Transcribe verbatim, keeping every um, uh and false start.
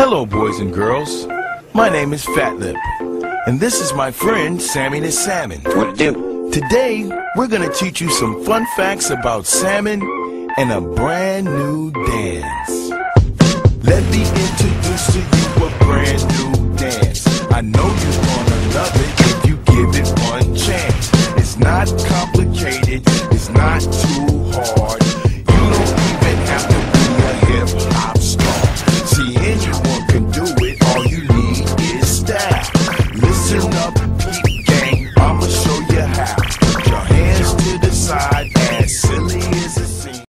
Hello, boys and girls. My name is Fat Lip, and this is my friend Sammy the Salmon. What it do? Today, we're gonna teach you some fun facts about salmon and a brand new dance. Let me introduce to you a brand new dance. I know you're gonna love it.